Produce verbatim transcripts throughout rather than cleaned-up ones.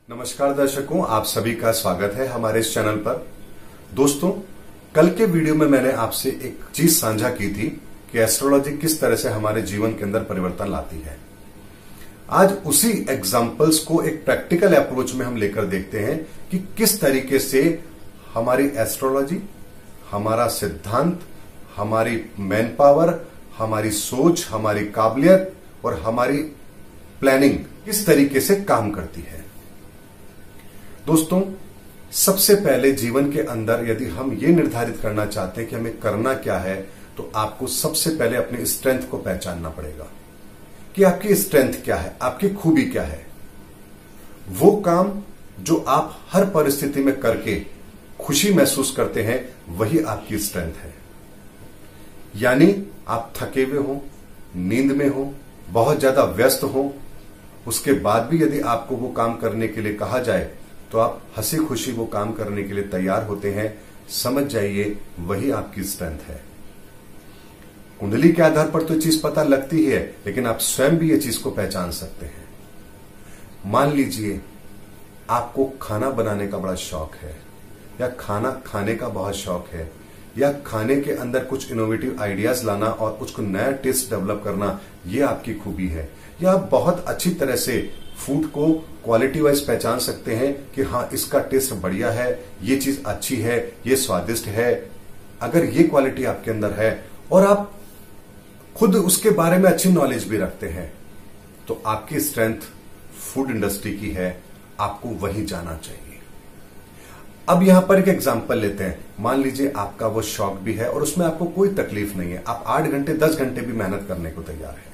नमस्कार दर्शकों, आप सभी का स्वागत है हमारे इस चैनल पर। दोस्तों, कल के वीडियो में मैंने आपसे एक चीज साझा की थी कि एस्ट्रोलॉजी किस तरह से हमारे जीवन के अंदर परिवर्तन लाती है। आज उसी एग्जाम्पल्स को एक प्रैक्टिकल अप्रोच में हम लेकर देखते हैं कि किस तरीके से हमारी एस्ट्रोलॉजी, हमारा सिद्धांत, हमारी मैन पावर, हमारी सोच, हमारी काबिलियत और हमारी प्लानिंग किस तरीके से काम करती है। दोस्तों, सबसे पहले जीवन के अंदर यदि हम ये निर्धारित करना चाहते हैं कि हमें करना क्या है, तो आपको सबसे पहले अपनी स्ट्रेंथ को पहचानना पड़ेगा कि आपकी स्ट्रेंथ क्या है, आपकी खूबी क्या है। वो काम जो आप हर परिस्थिति में करके खुशी महसूस करते हैं, वही आपकी स्ट्रेंथ है। यानी आप थके हुए हो, नींद में हो, बहुत ज्यादा व्यस्त हो, उसके बाद भी यदि आपको वो काम करने के लिए कहा जाए तो आप हंसी खुशी वो काम करने के लिए तैयार होते हैं। समझ जाइए, वही आपकी स्ट्रेंथ है। कुंडली के आधार पर तो चीज पता लगती है, लेकिन आप स्वयं भी ये चीज को पहचान सकते हैं। मान लीजिए आपको खाना बनाने का बड़ा शौक है, या खाना खाने का बहुत शौक है, या खाने के अंदर कुछ इनोवेटिव आइडियाज लाना और कुछ नया टेस्ट डेवलप करना, ये आपकी खूबी है। या आप बहुत अच्छी तरह से फूड को क्वालिटी वाइज पहचान सकते हैं कि हाँ, इसका टेस्ट बढ़िया है, ये चीज अच्छी है, ये स्वादिष्ट है। अगर ये क्वालिटी आपके अंदर है और आप खुद उसके बारे में अच्छी नॉलेज भी रखते हैं, तो आपकी स्ट्रेंथ फूड इंडस्ट्री की है। आपको वहीं जाना चाहिए। अब यहां पर एक एग्जांपल लेते हैं। मान लीजिए आपका वो शौक भी है और उसमें आपको कोई तकलीफ नहीं है, आप आठ घंटे दस घंटे भी मेहनत करने को तैयार है।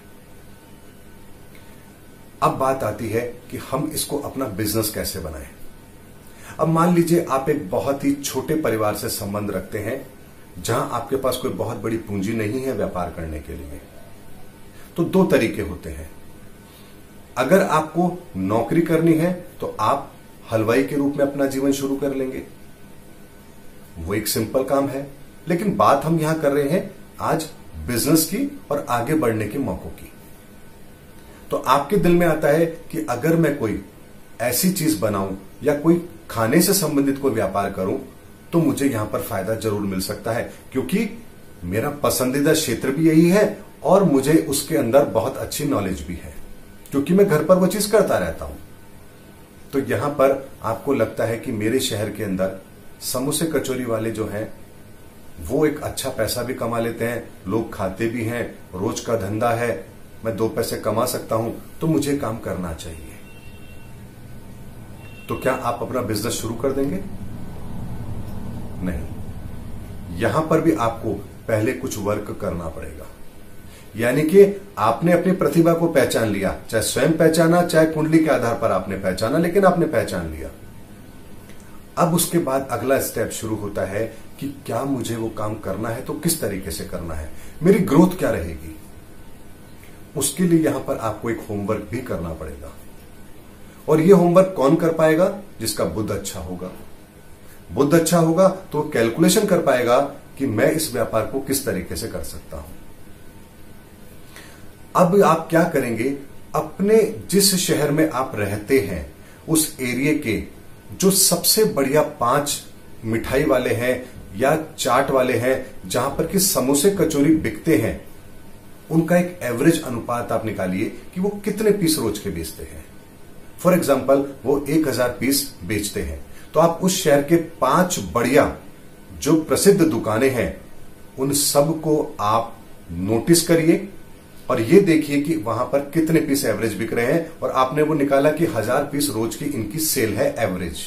अब बात आती है कि हम इसको अपना बिजनेस कैसे बनाएं। अब मान लीजिए आप एक बहुत ही छोटे परिवार से संबंध रखते हैं, जहां आपके पास कोई बहुत बड़ी पूंजी नहीं है व्यापार करने के लिए। तो दो तरीके होते हैं। अगर आपको नौकरी करनी है तो आप हलवाई के रूप में अपना जीवन शुरू कर लेंगे, वो एक सिंपल काम है। लेकिन बात हम यहां कर रहे हैं आज बिजनेस की और आगे बढ़ने के मौकों की। तो आपके दिल में आता है कि अगर मैं कोई ऐसी चीज बनाऊं या कोई खाने से संबंधित कोई व्यापार करूं, तो मुझे यहां पर फायदा जरूर मिल सकता है, क्योंकि मेरा पसंदीदा क्षेत्र भी यही है और मुझे उसके अंदर बहुत अच्छी नॉलेज भी है, क्योंकि मैं घर पर वो चीज करता रहता हूं। तो यहां पर आपको लगता है कि मेरे शहर के अंदर समोसे कचौरी वाले जो हैं, वो एक अच्छा पैसा भी कमा लेते हैं, लोग खाते भी हैं, रोज का धंधा है, मैं दो पैसे कमा सकता हूं, तो मुझे काम करना चाहिए। तो क्या आप अपना बिजनेस शुरू कर देंगे? नहीं, यहां पर भी आपको पहले कुछ वर्क करना पड़ेगा। यानी कि आपने अपनी प्रतिभा को पहचान लिया, चाहे स्वयं पहचाना, चाहे कुंडली के आधार पर आपने पहचाना, लेकिन आपने पहचान लिया। अब उसके बाद अगला स्टेप शुरू होता है कि क्या मुझे वो काम करना है, तो किस तरीके से करना है, मेरी ग्रोथ क्या रहेगी। उसके लिए यहां पर आपको एक होमवर्क भी करना पड़ेगा। और ये होमवर्क कौन कर पाएगा? जिसका बुद्ध अच्छा होगा। बुद्ध अच्छा होगा तो कैलकुलेशन कर पाएगा कि मैं इस व्यापार को किस तरीके से कर सकता हूं। अब आप क्या करेंगे? अपने जिस शहर में आप रहते हैं, उस एरिया के जो सबसे बढ़िया पांच मिठाई वाले हैं या चाट वाले हैं, जहां पर कि समोसे कचौरी बिकते हैं, उनका एक एवरेज अनुपात आप निकालिए कि वो कितने पीस रोज के बेचते हैं। फॉर एग्जाम्पल, वो एक हजार पीस बेचते हैं, तो आप उस शहर के पांच बढ़िया जो प्रसिद्ध दुकानें हैं, उन सब को आप नोटिस करिए और ये देखिए कि वहां पर कितने पीस एवरेज बिक रहे हैं। और आपने वो निकाला कि हजार पीस रोज की इनकी सेल है एवरेज।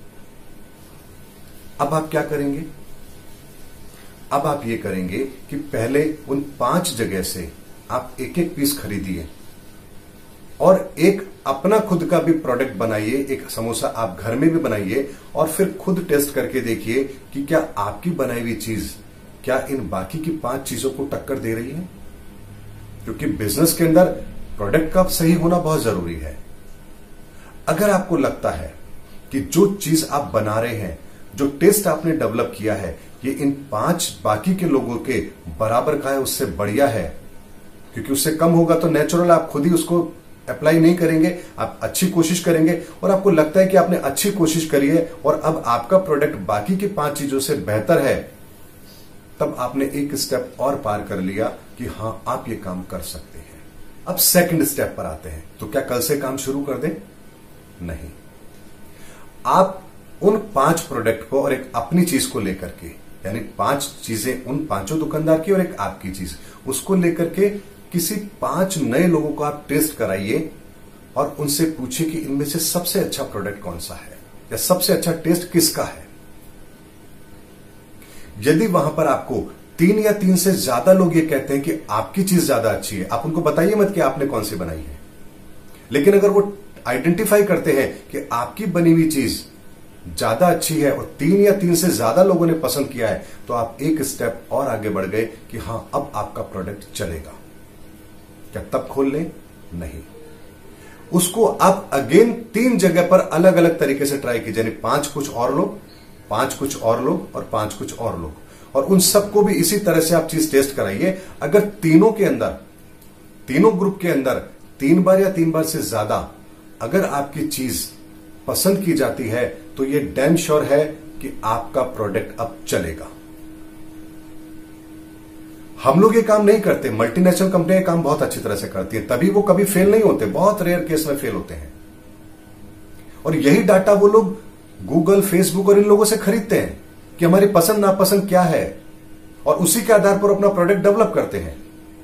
अब आप क्या करेंगे? अब आप ये करेंगे कि पहले उन पांच जगह से आप एक एक पीस खरीदिए और एक अपना खुद का भी प्रोडक्ट बनाइए। एक समोसा आप घर में भी बनाइए और फिर खुद टेस्ट करके देखिए कि क्या आपकी बनाई हुई चीज क्या इन बाकी की पांच चीजों को टक्कर दे रही है। क्योंकि बिजनेस के अंदर प्रोडक्ट का सही होना बहुत जरूरी है। अगर आपको लगता है कि जो चीज आप बना रहे हैं, जो टेस्ट आपने डेवलप किया है, ये इन पांच बाकी के लोगों के बराबर का है, उससे बढ़िया है, क्योंकि उससे कम होगा तो नेचुरल आप खुद ही उसको अप्लाई नहीं करेंगे, आप अच्छी कोशिश करेंगे और आपको लगता है कि आपने अच्छी कोशिश करी है और अब आपका प्रोडक्ट बाकी की पांच चीजों से बेहतर है, तब आपने एक स्टेप और पार कर लिया कि हां आप ये काम कर सकते हैं। अब सेकंड स्टेप पर आते हैं। तो क्या कल से काम शुरू कर दें? नहीं। आप उन पांच प्रोडक्ट को और एक अपनी चीज को लेकर के, यानी पांच चीजें उन पांचों दुकानदार की और एक आपकी चीज, उसको लेकर के किसी पांच नए लोगों को आप टेस्ट कराइए और उनसे पूछिए कि इनमें से सबसे अच्छा प्रोडक्ट कौन सा है या सबसे अच्छा टेस्ट किसका है। यदि वहां पर आपको तीन या तीन से ज्यादा लोग ये कहते हैं कि आपकी चीज ज्यादा अच्छी है, आप उनको बताइए मत कि आपने कौन सी बनाई है, लेकिन अगर वो आइडेंटिफाई करते हैं कि आपकी बनी हुई चीज ज्यादा अच्छी है और तीन या तीन से ज्यादा लोगों ने पसंद किया है, तो आप एक स्टेप और आगे बढ़ गए कि हां अब आपका प्रोडक्ट चलेगा। क्या तब खोल लें? नहीं। उसको आप अगेन तीन जगह पर अलग अलग तरीके से ट्राई कीजिए, यानी पांच कुछ और लोग, पांच कुछ और लोग और पांच कुछ और लोग, और उन सबको भी इसी तरह से आप चीज टेस्ट कराइए। अगर तीनों के अंदर, तीनों ग्रुप के अंदर तीन बार या तीन बार से ज्यादा अगर आपकी चीज पसंद की जाती है, तो ये डैम श्योर है कि आपका प्रोडक्ट अब चलेगा। हम लोग ये काम नहीं करते, मल्टीनेशनल कंपनियां काम बहुत अच्छी तरह से करती हैं, तभी वो कभी फेल नहीं होते, बहुत रेयर केस में फेल होते हैं। और यही डाटा वो लोग गूगल, फेसबुक और इन लोगों से खरीदते हैं कि हमारी पसंद नापसंद क्या है, और उसी के आधार पर अपना प्रोडक्ट डेवलप करते हैं।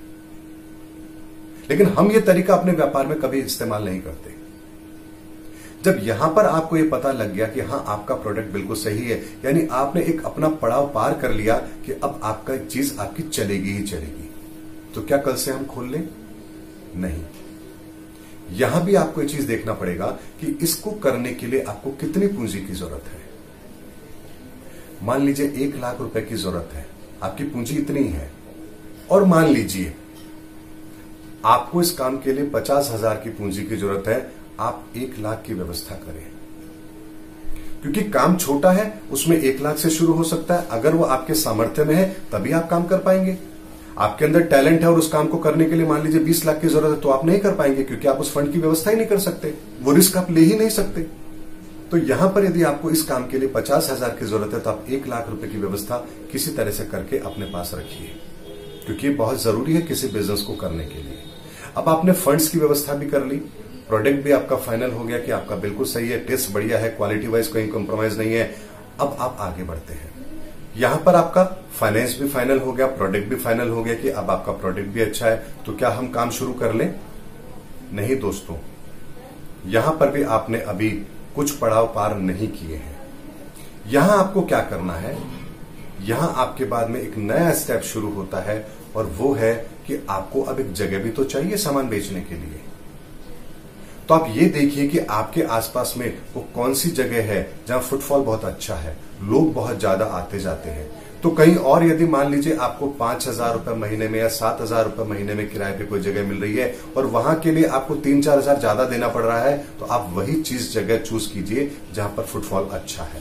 लेकिन हम ये तरीका अपने व्यापार में कभी इस्तेमाल नहीं करते। जब यहां पर आपको ये पता लग गया कि हां आपका प्रोडक्ट बिल्कुल सही है, यानी आपने एक अपना पड़ाव पार कर लिया कि अब आपका चीज आपकी चलेगी ही चलेगी, तो क्या कल से हम खोल लें? नहीं। यहां भी आपको ये चीज देखना पड़ेगा कि इसको करने के लिए आपको कितनी पूंजी की जरूरत है। मान लीजिए एक लाख रुपए की जरूरत है, आपकी पूंजी इतनी है, और मान लीजिए आपको इस काम के लिए पचास हजार की पूंजी की जरूरत है, आप एक लाख की व्यवस्था करें। क्योंकि काम छोटा है, उसमें एक लाख से शुरू हो सकता है। अगर वो आपके सामर्थ्य में है तभी आप काम कर पाएंगे। आपके अंदर टैलेंट है और उस काम को करने के लिए मान लीजिए बीस लाख की जरूरत है, तो आप नहीं कर पाएंगे, क्योंकि आप उस फंड की व्यवस्था ही नहीं कर सकते, वो रिस्क आप ले ही नहीं सकते। तो यहां पर यदि आपको इस काम के लिए पचास हजार की जरूरत है, तो आप एक लाख रुपए की व्यवस्था किसी तरह से करके अपने पास रखिए, क्योंकि ये बहुत जरूरी है किसी बिजनेस को करने के लिए। अब आपने फंड्स की व्यवस्था भी कर ली, प्रोडक्ट भी आपका फाइनल हो गया कि आपका बिल्कुल सही है, टेस्ट बढ़िया है, क्वालिटी वाइज कोई कॉम्प्रोमाइज नहीं है। अब आप आगे बढ़ते हैं। यहां पर आपका फाइनेंस भी फाइनल हो गया, प्रोडक्ट भी फाइनल हो गया कि अब आपका प्रोडक्ट भी अच्छा है, तो क्या हम काम शुरू कर लें? नहीं दोस्तों, यहां पर भी आपने अभी कुछ पड़ाव पार नहीं किए हैं। यहां आपको क्या करना है, यहां आपके बाद में एक नया स्टेप शुरू होता है, और वो है कि आपको अब एक जगह भी तो चाहिए सामान बेचने के लिए। तो आप ये देखिए कि आपके आसपास में वो कौन सी जगह है जहां फुटफॉल बहुत अच्छा है, लोग बहुत ज्यादा आते जाते हैं। तो कहीं और यदि मान लीजिए आपको पांच हजार रुपए महीने में या सात हजार रुपए महीने में किराए पे कोई जगह मिल रही है और वहां के लिए आपको तीन चार हजार ज्यादा देना पड़ रहा है, तो आप वही चीज जगह चूज कीजिए जहां पर फुटफॉल अच्छा है।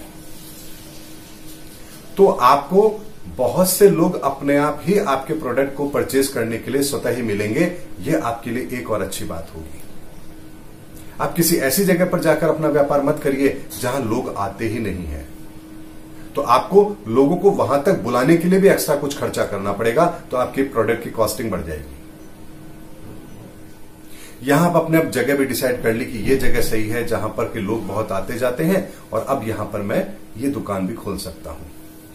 तो आपको बहुत से लोग अपने आप ही आपके प्रोडक्ट को परचेज करने के लिए स्वतः ही मिलेंगे। यह आपके लिए एक और अच्छी बात होगी। आप किसी ऐसी जगह पर जाकर अपना व्यापार मत करिए जहां लोग आते ही नहीं हैं। तो आपको लोगों को वहां तक बुलाने के लिए भी एक्स्ट्रा कुछ खर्चा करना पड़ेगा, तो आपकी प्रोडक्ट की कॉस्टिंग बढ़ जाएगी। यहां आप अपने अब जगह भी डिसाइड कर ली कि ये जगह सही है जहां पर के लोग बहुत आते जाते हैं, और अब यहां पर मैं ये दुकान भी खोल सकता हूं।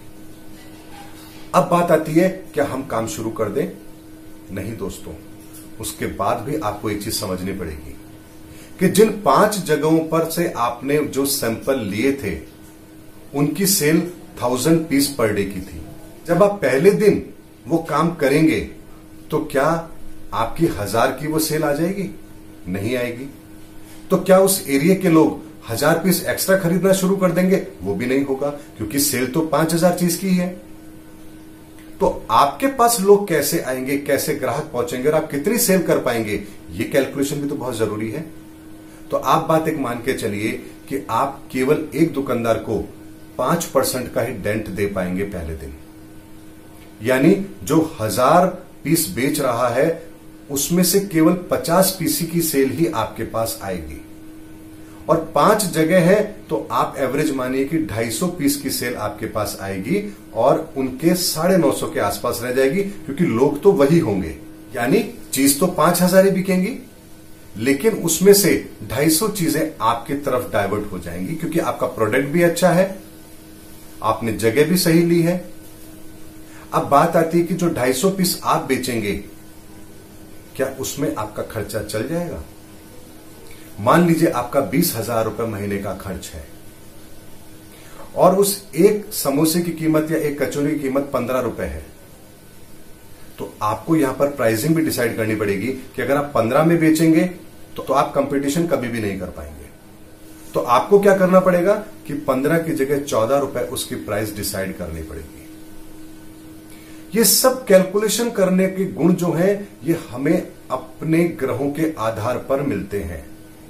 अब बात आती है क्या हम काम शुरू कर दें? नहीं दोस्तों, उसके बाद भी आपको एक चीज समझनी पड़ेगी कि जिन पांच जगहों पर से आपने जो सैंपल लिए थे उनकी sale thousand piece per day की थी। जब आप पहले दिन वो काम करेंगे तो क्या आपकी हजार की वो सेल आ जाएगी? नहीं आएगी। तो क्या उस एरिया के लोग हजार पीस एक्स्ट्रा खरीदना शुरू कर देंगे? वो भी नहीं होगा, क्योंकि सेल तो पांच हजार चीज की है। तो आपके पास लोग कैसे आएंगे, कैसे ग्राहक पहुंचेंगे और आप कितनी सेल कर पाएंगे, ये कैलकुलेशन भी तो बहुत जरूरी है। तो आप बात एक मान के चलिए कि आप केवल एक दुकानदार को पांच परसेंट का ही डेंट दे पाएंगे पहले दिन। यानी जो हजार पीस बेच रहा है उसमें से केवल पचास पीसी की सेल ही आपके पास आएगी, और पांच जगह है तो आप एवरेज मानिए कि ढाई सौ पीस की सेल आपके पास आएगी और उनके साढ़े नौ सौ के आसपास रह जाएगी, क्योंकि लोग तो वही होंगे। यानी चीज तो पांच हजार ही बिकेंगी, लेकिन उसमें से ढाई सौ चीजें आपकी तरफ डाइवर्ट हो जाएंगी, क्योंकि आपका प्रोडक्ट भी अच्छा है, आपने जगह भी सही ली है। अब बात आती है कि जो ढाई सौ पीस आप बेचेंगे, क्या उसमें आपका खर्चा चल जाएगा? मान लीजिए आपका बीस हजार रुपए महीने का खर्च है और उस एक समोसे की कीमत या एक कचौरी की कीमत पंद्रह रुपए है, तो आपको यहां पर प्राइसिंग भी डिसाइड करनी पड़ेगी कि अगर आप पंद्रह में बेचेंगे तो, तो आप कंपटीशन कभी भी नहीं कर पाएंगे। तो आपको क्या करना पड़ेगा कि पंद्रह की जगह चौदह रुपए उसकी प्राइस डिसाइड करनी पड़ेगी। ये सब कैलकुलेशन करने के गुण जो हैं, ये हमें अपने ग्रहों के आधार पर मिलते हैं।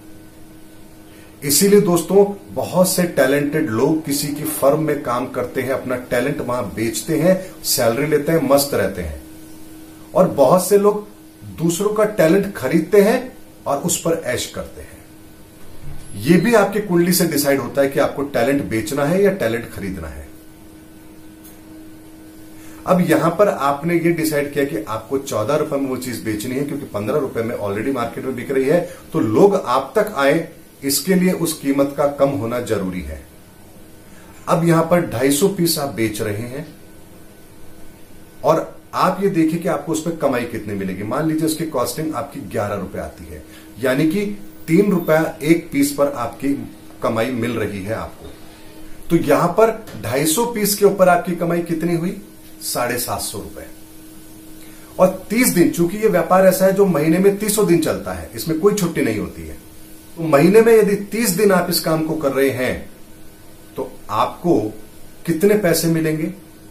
इसीलिए दोस्तों, बहुत से टैलेंटेड लोग किसी की फर्म में काम करते हैं, अपना टैलेंट वहां बेचते हैं, सैलरी लेते हैं, मस्त रहते हैं। और बहुत से लोग दूसरों का टैलेंट खरीदते हैं और उस पर ऐश करते हैं। यह भी आपकी कुंडली से डिसाइड होता है कि आपको टैलेंट बेचना है या टैलेंट खरीदना है। अब यहां पर आपने ये डिसाइड किया कि आपको चौदह रुपए में वो चीज बेचनी है, क्योंकि पंद्रह रुपए में ऑलरेडी मार्केट में बिक रही है, तो लोग आप तक आए, इसके लिए उस कीमत का कम होना जरूरी है। अब यहां पर ढाई सौ पीस आप बेच रहे हैं और आप ये देखिए कि आपको उसमें कमाई कितनी मिलेगी। मान लीजिए उसकी कॉस्टिंग आपकी ग्यारह रुपए आती है, यानी कि तीन रुपया एक पीस पर आपकी कमाई मिल रही है आपको। तो यहां पर ढाई सौ पीस के ऊपर आपकी कमाई कितनी हुई? साढ़े सात सौ रुपए। और तीस दिन, चूंकि ये व्यापार ऐसा है जो महीने में तीसों दिन चलता है, इसमें कोई छुट्टी नहीं होती है, तो महीने में यदि तीस दिन आप इस काम को कर रहे हैं तो आपको कितने पैसे मिलेंगे?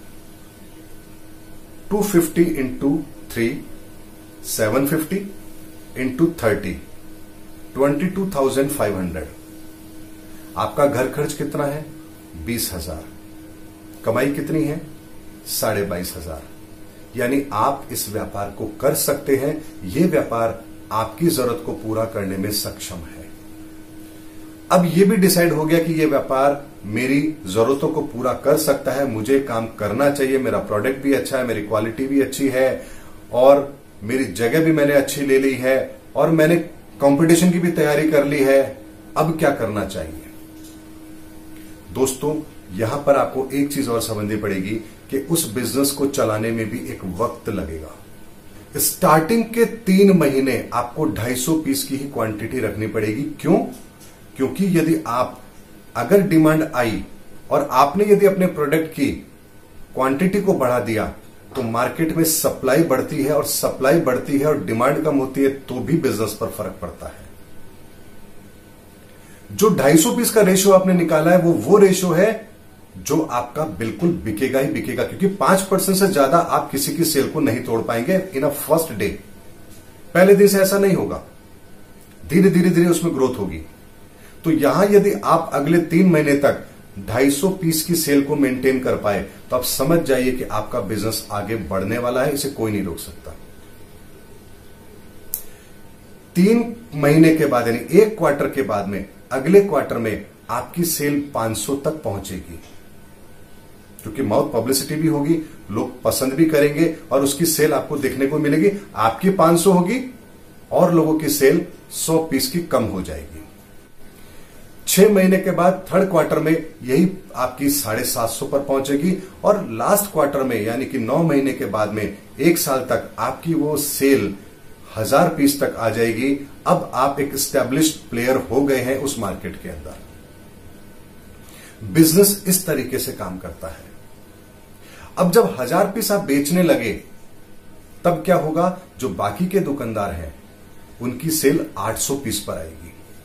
Two fifty into three, seven fifty into thirty, twenty two thousand five hundred. आपका घर खर्च कितना है? बीस हजार। कमाई कितनी है? साढ़े बाईस हजार। यानी आप इस व्यापार को कर सकते हैं। यह व्यापार आपकी जरूरत को पूरा करने में सक्षम है। अब यह भी डिसाइड हो गया कि यह व्यापार मेरी जरूरतों को पूरा कर सकता है, मुझे काम करना चाहिए, मेरा प्रोडक्ट भी अच्छा है, मेरी क्वालिटी भी अच्छी है और मेरी जगह भी मैंने अच्छी ले ली है और मैंने कंपटीशन की भी तैयारी कर ली है। अब क्या करना चाहिए? दोस्तों, यहां पर आपको एक चीज और समझनी पड़ेगी कि उस बिजनेस को चलाने में भी एक वक्त लगेगा। स्टार्टिंग के तीन महीने आपको ढाई सौ पीस की ही क्वांटिटी रखनी पड़ेगी। क्यों? क्योंकि यदि आप अगर डिमांड आई और आपने यदि अपने प्रोडक्ट की क्वांटिटी को बढ़ा दिया तो मार्केट में सप्लाई बढ़ती है और सप्लाई बढ़ती है और डिमांड कम होती है तो भी बिजनेस पर फर्क पड़ता है। जो ढाई सौ पीस का रेशियो आपने निकाला है वो वो रेशियो है जो आपका बिल्कुल बिकेगा ही बिकेगा, क्योंकि पांच परसेंट से ज्यादा आप किसी की सेल को नहीं तोड़ पाएंगे इन अ फर्स्ट डे। पहले दिन से ऐसा नहीं होगा, धीरे धीरे धीरे उसमें ग्रोथ होगी। तो यहां यदि आप अगले तीन महीने तक ढाई सौ पीस की सेल को मेंटेन कर पाए तो आप समझ जाइए कि आपका बिजनेस आगे बढ़ने वाला है, इसे कोई नहीं रोक सकता। तीन महीने के बाद यानी एक क्वार्टर के बाद में अगले क्वार्टर में आपकी सेल पांच सौ तक पहुंचेगी, क्योंकि माउथ पब्लिसिटी भी होगी, लोग पसंद भी करेंगे और उसकी सेल आपको देखने को मिलेगी। आपकी पांच सौ होगी और लोगों की सेल सौ पीस की कम हो जाएगी। छह महीने के बाद थर्ड क्वार्टर में यही आपकी साढ़े सात सौ पर पहुंचेगी और लास्ट क्वार्टर में यानी कि नौ महीने के बाद में एक साल तक आपकी वो सेल हजार पीस तक आ जाएगी। अब आप एक एस्टैब्लिश्ड प्लेयर हो गए हैं उस मार्केट के अंदर। बिजनेस इस तरीके से काम करता है। अब जब हजार पीस आप बेचने लगे तब क्या होगा? जो बाकी के दुकानदार हैं उनकी सेल आठ सौ पीस पर आएगी।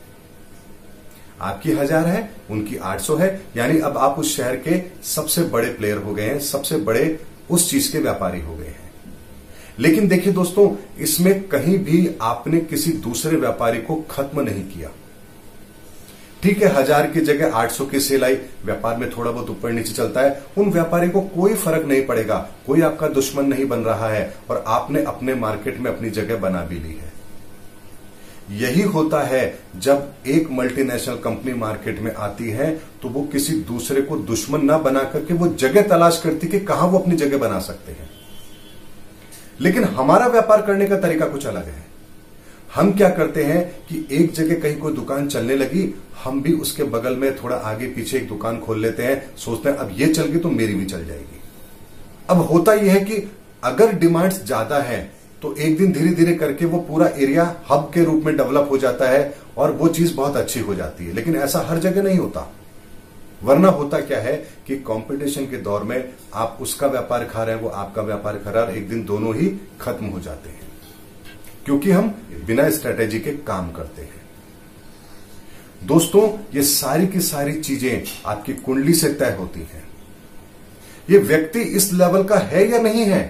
आपकी हजार है, उनकी आठ सौ है, यानी अब आप उस शहर के सबसे बड़े प्लेयर हो गए हैं, सबसे बड़े उस चीज के व्यापारी हो गए हैं। लेकिन देखिए दोस्तों, इसमें कहीं भी आपने किसी दूसरे व्यापारी को खत्म नहीं किया। ठीक है, हजार की जगह आठ सौ की सेल आई, व्यापार में थोड़ा बहुत ऊपर नीचे चलता है, उन व्यापारी को कोई फर्क नहीं पड़ेगा, कोई आपका दुश्मन नहीं बन रहा है और आपने अपने मार्केट में अपनी जगह बना भी ली है। यही होता है जब एक मल्टीनेशनल कंपनी मार्केट में आती है तो वो किसी दूसरे को दुश्मन ना बना करके वो जगह तलाश करती कि कहां वो अपनी जगह बना सकते हैं। लेकिन हमारा व्यापार करने का तरीका कुछ अलग है। हम क्या करते हैं कि एक जगह कहीं कोई दुकान चलने लगी, हम भी उसके बगल में थोड़ा आगे पीछे एक दुकान खोल लेते हैं, सोचते हैं अब ये चल गई तो मेरी भी चल जाएगी। अब होता यह है कि अगर डिमांड्स ज्यादा है तो एक दिन धीरे धीरे करके वो पूरा एरिया हब के रूप में डेवलप हो जाता है और वो चीज बहुत अच्छी हो जाती है। लेकिन ऐसा हर जगह नहीं होता, वरना होता क्या है कि कंपटीशन के दौर में आप उसका व्यापार खा रहे हैं, वो आपका व्यापार खा रहा है, एक दिन दोनों ही खत्म हो जाते हैं, क्योंकि हम बिना स्ट्रेटेजी के काम करते हैं। दोस्तों, ये सारी की सारी चीजें आपकी कुंडली से तय होती हैं। ये व्यक्ति इस लेवल का है या नहीं है,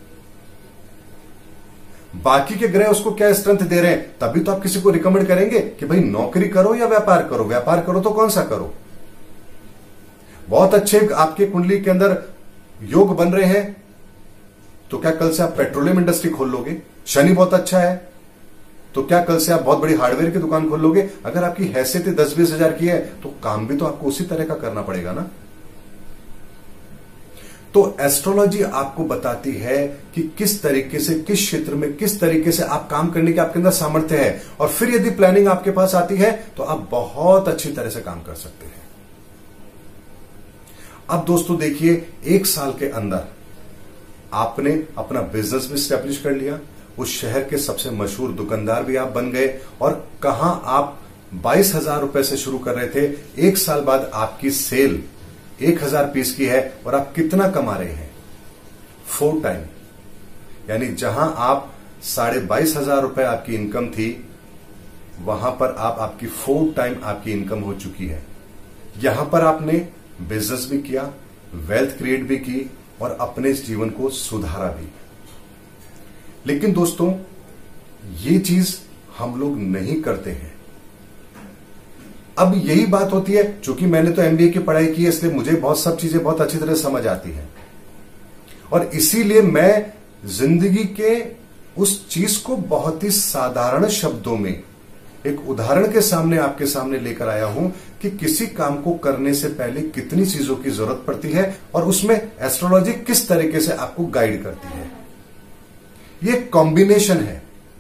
बाकी के ग्रह उसको क्या स्ट्रेंथ दे रहे हैं, तभी तो आप किसी को रिकमेंड करेंगे कि भाई नौकरी करो या व्यापार करो। व्यापार करो तो कौन सा करो। बहुत अच्छे आपके कुंडली के अंदर योग बन रहे हैं तो क्या कल से आप पेट्रोलियम इंडस्ट्री खोल लोगे। शनि बहुत अच्छा है तो क्या कल से आप बहुत बड़ी हार्डवेयर की दुकान खोल लोगे। अगर आपकी हैसियत दस बीस हजार की है तो काम भी तो आपको उसी तरह का करना पड़ेगा ना। तो एस्ट्रोलॉजी आपको बताती है कि किस तरीके से, किस क्षेत्र में, किस तरीके से आप काम करने की आपके अंदर सामर्थ्य है, और फिर यदि प्लानिंग आपके पास आती है तो आप बहुत अच्छी तरह से काम कर सकते हैं। अब दोस्तों देखिए, एक साल के अंदर आपने अपना बिजनेस भी स्टैब्लिश कर लिया, उस शहर के सबसे मशहूर दुकानदार भी आप बन गए, और कहां आप बाईस हजार रुपए से शुरू कर रहे थे, एक साल बाद आपकी सेल एक हजार पीस की है और आप कितना कमा रहे हैं, फोर टाइम। यानी जहां आप साढ़े बाईस हजार रुपए आपकी इनकम थी, वहां पर आप आपकी फोर टाइम आपकी इनकम हो चुकी है। यहां पर आपने बिजनेस भी किया, वेल्थ क्रिएट भी की और अपने जीवन को सुधारा भी। लेकिन दोस्तों, ये चीज हम लोग नहीं करते हैं। अब यही बात होती है, चूंकि मैंने तो एमबीए की पढ़ाई की है, इसलिए मुझे बहुत सब चीजें बहुत अच्छी तरह समझ आती हैं, और इसीलिए मैं जिंदगी के उस चीज को बहुत ही साधारण शब्दों में एक उदाहरण के सामने आपके सामने लेकर आया हूं कि किसी काम को करने से पहले कितनी चीजों की जरूरत पड़ती है और उसमें एस्ट्रोलॉजी किस तरीके से आपको गाइड करती है। ये कॉम्बिनेशन है।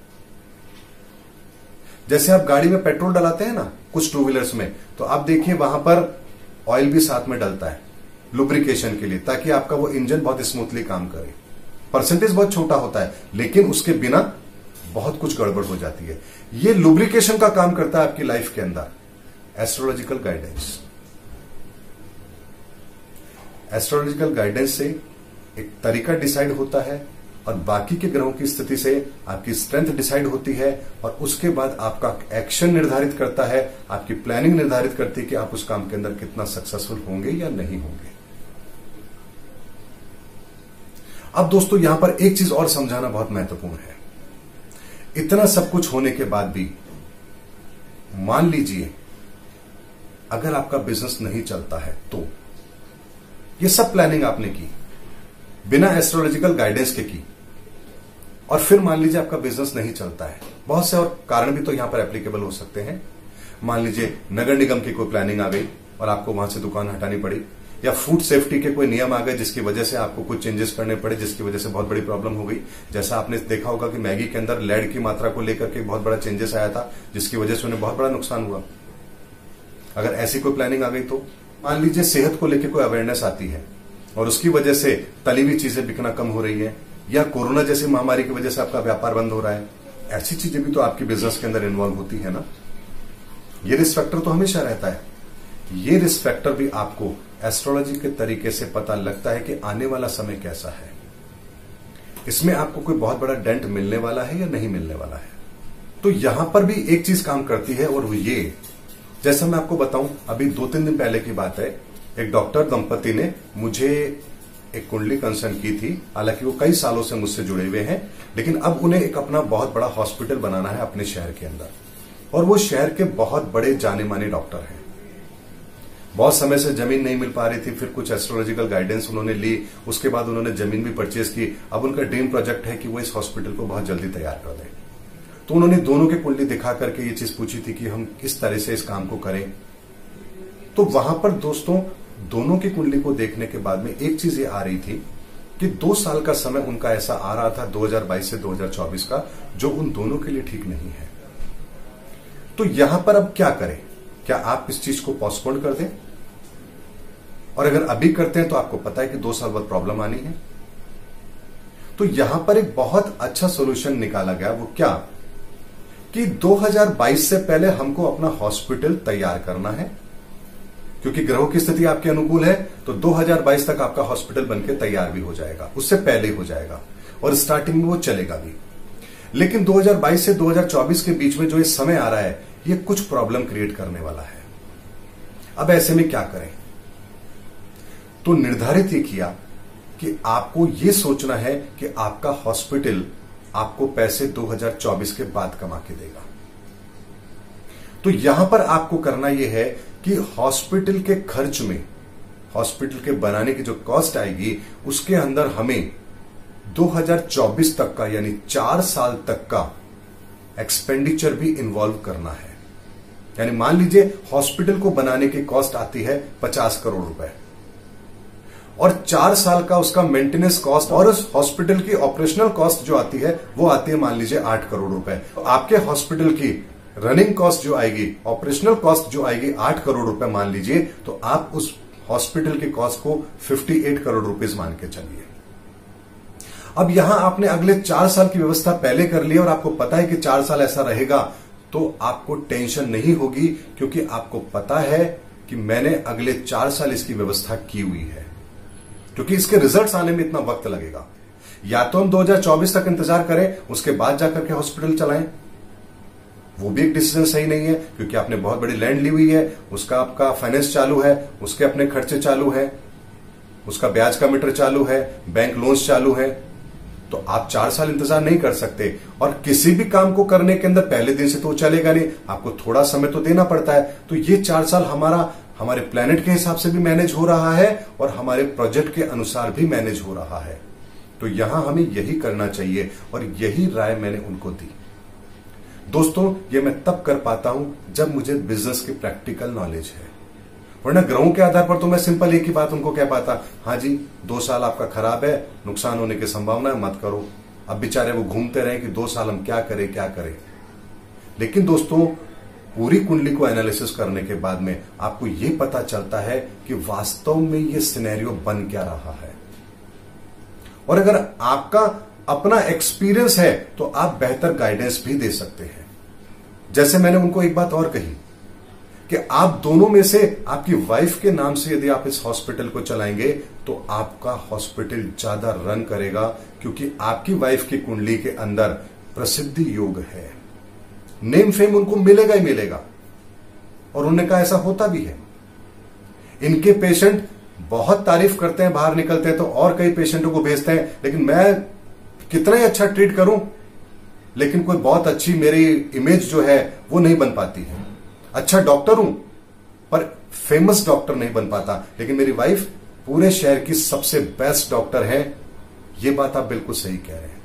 जैसे आप गाड़ी में पेट्रोल डलाते हैं ना कुछ टू व्हीलर्स में, तो आप देखिए वहां पर ऑयल भी साथ में डलता है लुब्रिकेशन के लिए, ताकि आपका वो इंजन बहुत स्मूथली काम करे। परसेंटेज बहुत छोटा होता है, लेकिन उसके बिना बहुत कुछ गड़बड़ हो जाती है। ये लुब्रिकेशन का काम करता है आपकी लाइफ के अंदर एस्ट्रोलॉजिकल गाइडेंस। एस्ट्रोलॉजिकल गाइडेंस से एक तरीका डिसाइड होता है और बाकी के ग्रहों की स्थिति से आपकी स्ट्रेंथ डिसाइड होती है, और उसके बाद आपका एक्शन निर्धारित करता है, आपकी प्लानिंग निर्धारित करती है कि आप उस काम के अंदर कितना सक्सेसफुल होंगे या नहीं होंगे। अब दोस्तों, यहां पर एक चीज और समझाना बहुत महत्वपूर्ण है। इतना सब कुछ होने के बाद भी मान लीजिए अगर आपका बिजनेस नहीं चलता है, तो ये सब प्लानिंग आपने की बिना एस्ट्रोलॉजिकल गाइडेंस के की, और फिर मान लीजिए आपका बिजनेस नहीं चलता है। बहुत से और कारण भी तो यहां पर एप्लीकेबल हो सकते हैं। मान लीजिए नगर निगम की कोई प्लानिंग आ गई और आपको वहां से दुकान हटानी पड़ी, या फूड सेफ्टी के कोई नियम आ गए जिसकी वजह से आपको कुछ चेंजेस करने पड़े, जिसकी वजह से बहुत बड़ी प्रॉब्लम हो गई। जैसा आपने देखा होगा कि मैगी के अंदर लेड की मात्रा को लेकर के बहुत बड़ा चेंजेस आया था, जिसकी वजह से उन्हें बहुत बड़ा नुकसान हुआ। अगर ऐसी कोई प्लानिंग आ गई तो मान लीजिए सेहत को लेकर कोई अवेयरनेस आती है और उसकी वजह से तली हुई चीजें बिकना कम हो रही है, या कोरोना जैसी महामारी की वजह से आपका व्यापार बंद हो रहा है। ऐसी चीजें भी तो आपकी बिजनेस के अंदर इन्वॉल्व होती है ना। ये रिस्क फैक्टर तो हमेशा रहता है। ये रिस्क फैक्टर भी आपको एस्ट्रोलॉजी के तरीके से पता लगता है कि आने वाला समय कैसा है, इसमें आपको कोई बहुत बड़ा डेंट मिलने वाला है या नहीं मिलने वाला है। तो यहां पर भी एक चीज काम करती है, और वो ये, जैसा मैं आपको बताऊं, अभी दो तीन दिन पहले की बात है, एक डॉक्टर दंपति ने मुझे एक कुंडली कंसर्न की थी। हालांकि वो कई सालों से मुझसे जुड़े हुए हैं, लेकिन अब उन्हें एक अपना बहुत बड़ा हॉस्पिटल बनाना है अपने शहर के अंदर, और वो शहर के बहुत बड़े जाने माने डॉक्टर हैं। बहुत समय से जमीन नहीं मिल पा रही थी, फिर कुछ एस्ट्रोलॉजिकल गाइडेंस उन्होंने ली, उसके बाद उन्होंने जमीन भी परचेज की। अब उनका ड्रीम प्रोजेक्ट है कि वो इस हॉस्पिटल को बहुत जल्दी तैयार कर दें। तो उन्होंने दोनों की कुंडली दिखा करके ये चीज पूछी थी कि हम किस तरह से इस काम को करें। तो वहां पर दोस्तों दोनों की कुंडली को देखने के बाद में एक चीज ये आ रही थी कि दो साल का समय उनका ऐसा आ रहा था दो हज़ार बाईस से दो हज़ार चौबीस का, जो उन दोनों के लिए ठीक नहीं है। तो यहां पर अब क्या करें? क्या आप इस चीज को पोस्टपोन कर दें? और अगर अभी करते हैं तो आपको पता है कि दो साल बाद प्रॉब्लम आनी है। तो यहां पर एक बहुत अच्छा सोल्यूशन निकाला गया। वो क्या कि दो हज़ार बाईस से पहले हमको अपना हॉस्पिटल तैयार करना है, क्योंकि ग्रहों की स्थिति आपके अनुकूल है। तो दो हज़ार बाईस तक आपका हॉस्पिटल बनके तैयार भी हो जाएगा, उससे पहले हो जाएगा और स्टार्टिंग में वो चलेगा भी। लेकिन दो हज़ार बाईस से दो हज़ार चौबीस के बीच में जो ये समय आ रहा है, ये कुछ प्रॉब्लम क्रिएट करने वाला है। अब ऐसे में क्या करें? तो निर्धारित ये किया कि आपको ये सोचना है कि आपका हॉस्पिटल आपको पैसे दो हज़ार चौबीस के बाद कमा के देगा। तो यहां पर आपको करना यह है कि हॉस्पिटल के खर्च में, हॉस्पिटल के बनाने की जो कॉस्ट आएगी, उसके अंदर हमें दो हज़ार चौबीस तक का यानी चार साल तक का एक्सपेंडिचर भी इन्वॉल्व करना है। यानी मान लीजिए हॉस्पिटल को बनाने की कॉस्ट आती है पचास करोड़ रुपए और चार साल का उसका मेंटेनेंस कॉस्ट और उस हॉस्पिटल की ऑपरेशनल कॉस्ट जो आती है वो आती है मान लीजिए आठ करोड़ रुपए। तो आपके हॉस्पिटल की रनिंग कॉस्ट जो आएगी, ऑपरेशनल कॉस्ट जो आएगी आठ करोड़ रुपए मान लीजिए, तो आप उस हॉस्पिटल की कॉस्ट को अट्ठावन करोड़ रुपीस मान के चलिए। अब यहां आपने अगले चार साल की व्यवस्था पहले कर ली और आपको पता है कि चार साल ऐसा रहेगा, तो आपको टेंशन नहीं होगी, क्योंकि आपको पता है कि मैंने अगले चार साल इसकी व्यवस्था की हुई है। क्योंकि इसके रिजल्ट्स आने में इतना वक्त लगेगा। या तो हम दो हज़ार चौबीस तक इंतजार करें, उसके बाद जाकर के हॉस्पिटल चलाएं, वो भी एक डिसीजन सही नहीं है, क्योंकि आपने बहुत बड़ी लैंड ली हुई है, उसका आपका फाइनेंस चालू है, उसके अपने खर्चे चालू है, उसका ब्याज का मीटर चालू है, बैंक लोन्स चालू है। तो आप चार साल इंतजार नहीं कर सकते। और किसी भी काम को करने के अंदर पहले दिन से तो चलेगा नहीं, आपको थोड़ा समय तो देना पड़ता है। तो ये चार साल हमारा हमारे प्लेनेट के हिसाब से भी मैनेज हो रहा है और हमारे प्रोजेक्ट के अनुसार भी मैनेज हो रहा है। तो यहां हमें यही करना चाहिए और यही राय मैंने उनको दी। दोस्तों, ये मैं तब कर पाता हूं जब मुझे बिजनेस की प्रैक्टिकल नॉलेज है, वरना ग्रहों के आधार पर तो मैं सिंपल एक ही बात उनको कह पाता, हाँ जी दो साल आपका खराब है, नुकसान होने की संभावना है, मत करो। अब बेचारे वो घूमते रहे कि दो साल हम क्या करें क्या करें। लेकिन दोस्तों, पूरी कुंडली को एनालिसिस करने के बाद में आपको यह पता चलता है कि वास्तव में ये सिनेरियो बन क्या रहा है। और अगर आपका अपना एक्सपीरियंस है तो आप बेहतर गाइडेंस भी दे सकते हैं। जैसे मैंने उनको एक बात और कही कि आप दोनों में से आपकी वाइफ के नाम से यदि आप इस हॉस्पिटल को चलाएंगे तो आपका हॉस्पिटल ज्यादा रन करेगा, क्योंकि आपकी वाइफ की कुंडली के अंदर प्रसिद्धि योग है, नेम फेम उनको मिलेगा ही मिलेगा। और उन्होंने कहा ऐसा होता भी है। इनके पेशेंट बहुत तारीफ करते हैं, बाहर निकलते हैं तो और कई पेशेंटों को भेजते हैं, लेकिन मैं कितना ही अच्छा ट्रीट करूं, लेकिन कोई बहुत अच्छी मेरी इमेज जो है वो नहीं बन पाती है। अच्छा डॉक्टर हूं पर फेमस डॉक्टर नहीं बन पाता, लेकिन मेरी वाइफ पूरे शहर की सबसे बेस्ट डॉक्टर है। ये बात आप बिल्कुल सही कह रहे हैं।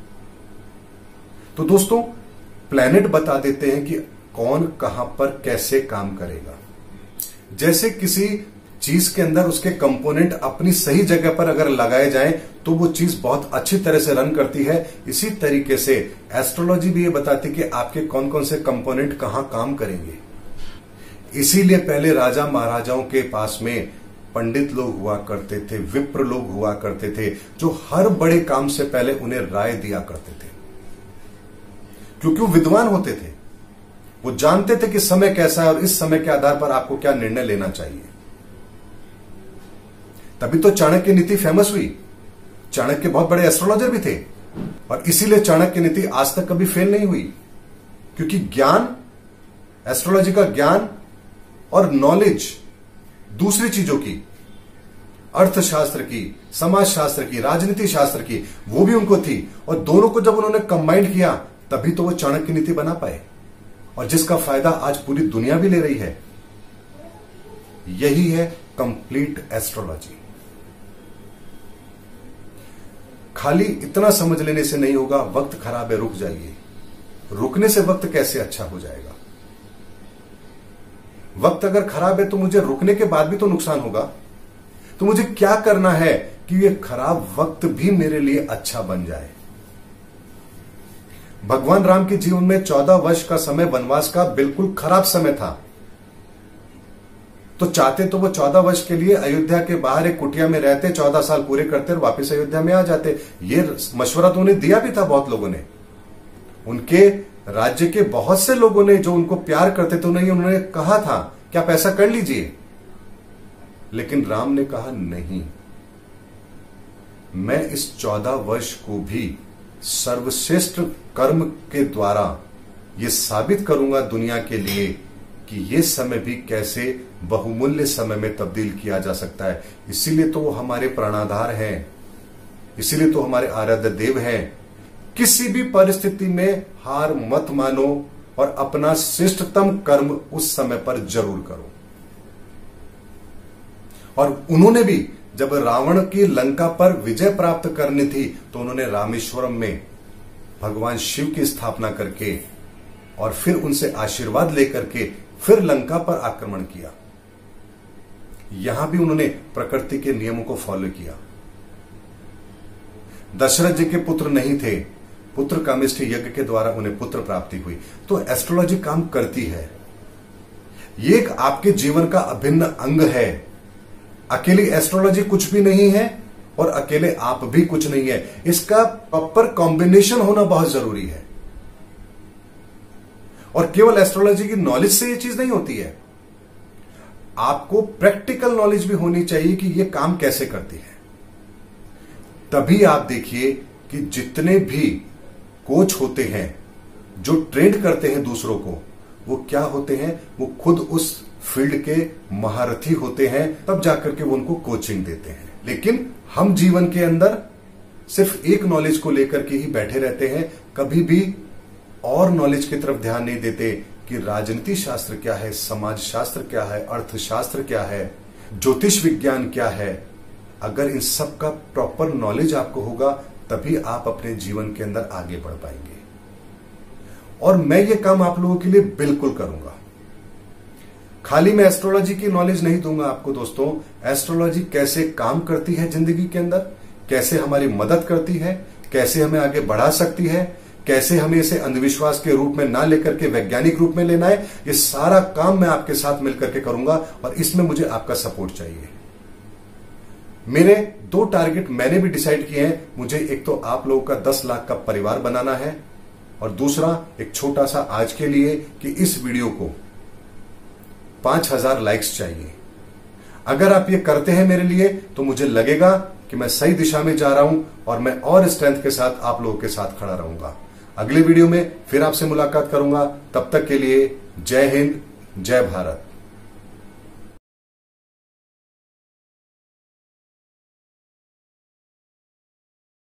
तो दोस्तों, प्लैनेट बता देते हैं कि कौन कहां पर कैसे काम करेगा। जैसे किसी चीज के अंदर उसके कंपोनेंट अपनी सही जगह पर अगर लगाए जाएं तो वो चीज बहुत अच्छी तरह से रन करती है, इसी तरीके से एस्ट्रोलॉजी भी ये बताती है कि आपके कौन कौन से कंपोनेंट कहां काम करेंगे। इसीलिए पहले राजा महाराजाओं के पास में पंडित लोग हुआ करते थे, विप्र लोग हुआ करते थे, जो हर बड़े काम से पहले उन्हें राय दिया करते थे, क्योंकि वो विद्वान होते थे। वो जानते थे कि समय कैसा है और इस समय के आधार पर आपको क्या निर्णय लेना चाहिए। तभी तो चाणक्य नीति फेमस हुई। चाणक्य बहुत बड़े एस्ट्रोलॉजर भी थे और इसीलिए चाणक्य नीति आज तक कभी फेल नहीं हुई, क्योंकि ज्ञान, एस्ट्रोलॉजी का ज्ञान और नॉलेज दूसरी चीजों की, अर्थशास्त्र की, समाजशास्त्र की, राजनीति शास्त्र की, वो भी उनको थी। और दोनों को जब उन्होंने कंबाइंड किया तभी तो वो चाणक्य नीति बना पाए, और जिसका फायदा आज पूरी दुनिया भी ले रही है। यही है कंप्लीट एस्ट्रोलॉजी। खाली इतना समझ लेने से नहीं होगा, वक्त खराब है रुक जाइए। रुकने से वक्त कैसे अच्छा हो जाएगा? वक्त अगर खराब है तो मुझे रुकने के बाद भी तो नुकसान होगा। तो मुझे क्या करना है कि ये खराब वक्त भी मेरे लिए अच्छा बन जाए। भगवान राम के जीवन में चौदह वर्ष का समय वनवास का बिल्कुल खराब समय था। तो चाहते तो वो चौदह वर्ष के लिए अयोध्या के बाहर एक कुटिया में रहते, चौदह साल पूरे करते और वापस अयोध्या में आ जाते। ये मशवरा तो उन्हें दिया भी था बहुत लोगों ने। उनके राज्य के बहुत से लोगों ने जो उनको प्यार करते थे उन्हें उन्होंने कहा था कि आप ऐसा कर लीजिए। लेकिन राम ने कहा नहीं, मैं इस चौदह वर्ष को भी सर्वश्रेष्ठ कर्म के द्वारा यह साबित करूंगा दुनिया के लिए कि यह समय भी कैसे बहुमूल्य समय में तब्दील किया जा सकता है। इसीलिए तो वो हमारे प्राणाधार हैं, इसीलिए तो हमारे आराध्य देव हैं। किसी भी परिस्थिति में हार मत मानो और अपना श्रेष्ठतम कर्म उस समय पर जरूर करो। और उन्होंने भी जब रावण की लंका पर विजय प्राप्त करनी थी तो उन्होंने रामेश्वरम में भगवान शिव की स्थापना करके और फिर उनसे आशीर्वाद लेकर के फिर लंका पर आक्रमण किया। यहां भी उन्होंने प्रकृति के नियमों को फॉलो किया। दशरथ जी के पुत्र नहीं थे, पुत्र कामेष्ठी यज्ञ के द्वारा उन्हें पुत्र प्राप्ति हुई। तो एस्ट्रोलॉजी काम करती है। ये एक आपके जीवन का अभिन्न अंग है। अकेली एस्ट्रोलॉजी कुछ भी नहीं है और अकेले आप भी कुछ नहीं है। इसका प्रॉपर कॉम्बिनेशन होना बहुत जरूरी है। और केवल एस्ट्रोलॉजी की नॉलेज से यह चीज नहीं होती है, आपको प्रैक्टिकल नॉलेज भी होनी चाहिए कि यह काम कैसे करती है। तभी आप देखिए कि जितने भी कोच होते हैं जो ट्रेन करते हैं दूसरों को, वो क्या होते हैं, वो खुद उस फील्ड के महारथी होते हैं, तब जाकर के वो उनको कोचिंग देते हैं। लेकिन हम जीवन के अंदर सिर्फ एक नॉलेज को लेकर के ही बैठे रहते हैं, कभी भी और नॉलेज की तरफ ध्यान नहीं देते कि राजनीति शास्त्र क्या है, समाज शास्त्र क्या है, अर्थशास्त्र क्या है, ज्योतिष विज्ञान क्या है। अगर इन सब का प्रॉपर नॉलेज आपको होगा तभी आप अपने जीवन के अंदर आगे बढ़ पाएंगे। और मैं ये काम आप लोगों के लिए बिल्कुल करूंगा। खाली मैं एस्ट्रोलॉजी की नॉलेज नहीं दूंगा आपको दोस्तों, एस्ट्रोलॉजी कैसे काम करती है जिंदगी के अंदर, कैसे हमारी मदद करती है, कैसे हमें आगे बढ़ा सकती है, कैसे हमें इसे अंधविश्वास के रूप में ना लेकर के वैज्ञानिक रूप में लेना है, ये सारा काम मैं आपके साथ मिलकर के करूंगा। और इसमें मुझे आपका सपोर्ट चाहिए। मेरे दो टारगेट मैंने भी डिसाइड किए हैं। मुझे एक तो आप लोगों का दस लाख का परिवार बनाना है और दूसरा एक छोटा सा आज के लिए कि इस वीडियो को पांच हजार लाइक्स चाहिए। अगर आप ये करते हैं मेरे लिए तो मुझे लगेगा कि मैं सही दिशा में जा रहा हूं और मैं और स्ट्रेंथ के साथ आप लोगों के साथ खड़ा रहूंगा। अगले वीडियो में फिर आपसे मुलाकात करूंगा। तब तक के लिए जय हिंद, जय भारत।